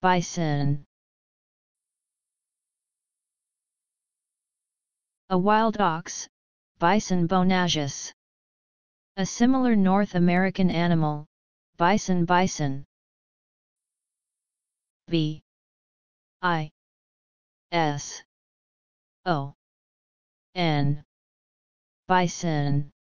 bison. A wild ox, bison bonageus. A similar North American animal, bison. B I S O N. Bison.